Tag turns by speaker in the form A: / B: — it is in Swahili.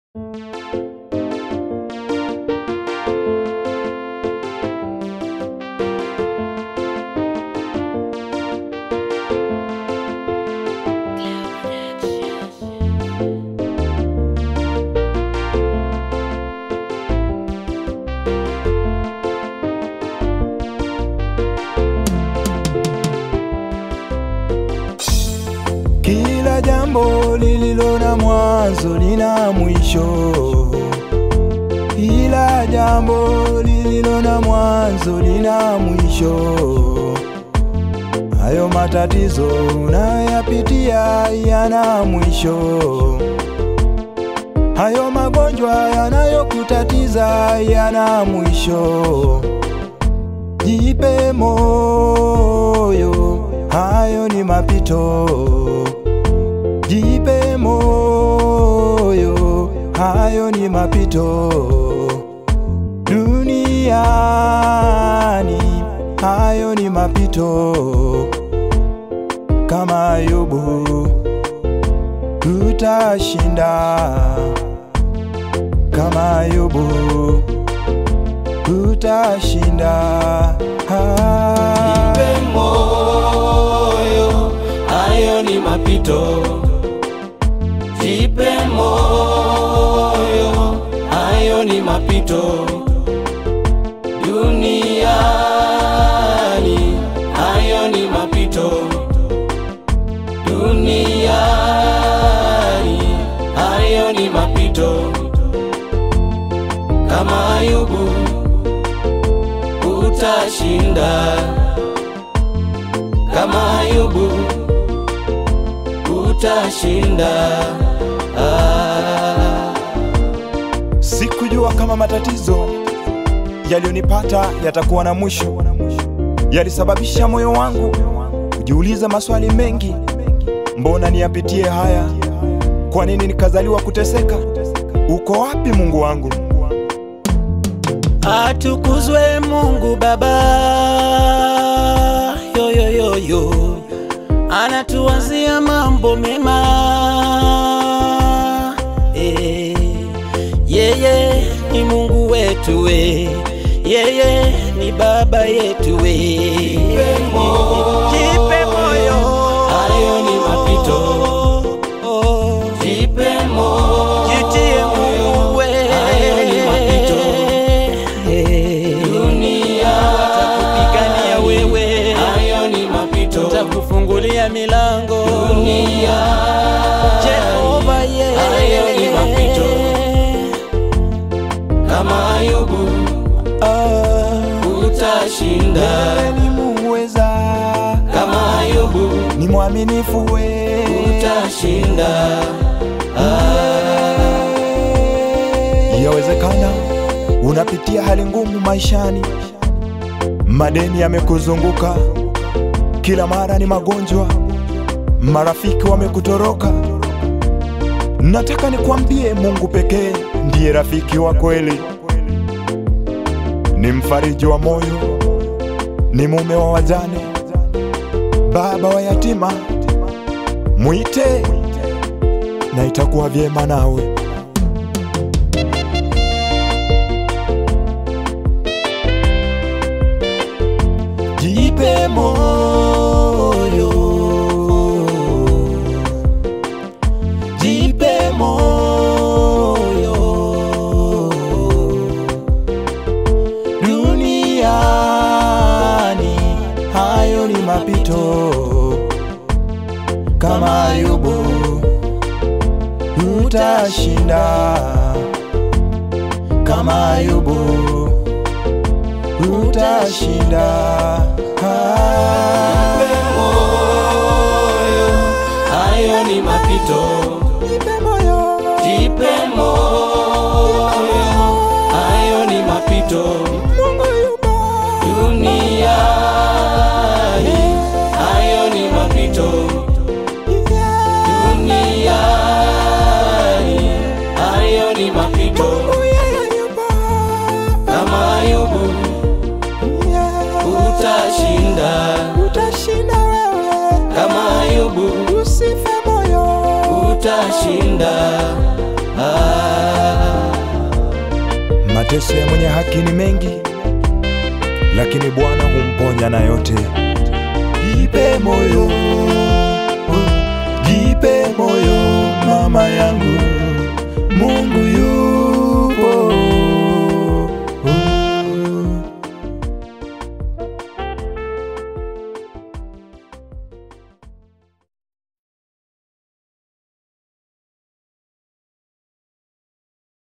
A: Kila jambo lililo na mwanzo lina mwisho. Kila jambo lililo na mwanzo lina mwisho. Hayo matatizo unayoyapitia yana mwisho. Hayo magonjwa yanayokutatiza yana mwisho. Jipe moyo, hayo ni mapito. Jipe moyo, hayo ni mapito. Duniani hayo ni mapito. Kama Ayubu utashinda. Kama Ayubu utashinda.
B: Jipe moyo, hayo ni mapito. Jipe moyo, hayo ni mapito. Duniani hayo ni mapito. Duniani hayo ni mapito. Kama Ayubu utashinda. Kama Ayubu utashinda.
A: Sikujua kama matatizo yaliyonipata yatakuwa na mwisho. Yalisababisha moyo wangu kujiuliza maswali mengi. Mbona niyapitie haya? Kwa nini nikazaliwa kuteseka? Uko wapi Mungu wangu?
C: Atukuzwe Mungu Baba, yo yo yo yo, anatuwazia mambo mema. Yeye ni Mungu wetu we, yeye ni Baba yetu we. Jipe moyo,
B: hayo ni mapito. Jipe moyo,
C: jitie Mungu we,
B: hayo ni mapito. Dunia
C: atakupigania wewe,
B: hayo ni mapito.
C: atakufungulia milango.
B: Dunia
C: Jehova yeye,
B: hayo ni mapito. Kama Ayubu utashinda.
A: Ni muweza.
B: Kama Ayubu
A: Ni mwaminifu we.
B: utashinda.
A: Yawezekana unapitia hali ngumu maishani. Madeni yamekuzunguka. Kila mara ni magonjwa. Marafiki wamekutoroka. Nataka nikwambie Mungu pekee ndiye rafiki wa kweli. Ni mfariji wa moyo. Ni mume wa wajane. Baba wa yatima. Mwite na itakuwa vyema nawe. Jipe moyo. Jipe moyo. Duniani hayo ni mapito. Kama Ayubu utashinda. Kama Ayubu utashinda.
B: Jipe moyo, hayo ni mapito.
A: Jipe moyo.
B: Jipe moyo, hayo ni mapito.
A: Mungu yupo.
B: Duniani hayo ni mapito. Duniani hayo ni mapito. Kama Ayubu utashinda.
A: Utashinda wewe.
B: Kama Ayubu
A: Usife moyo.
B: utashinda.
A: Mateso ya mwenye haki ni mengi, lakini Bwana humponya na yote. Jipe moyo, jipe moyo mama yangu, Mungu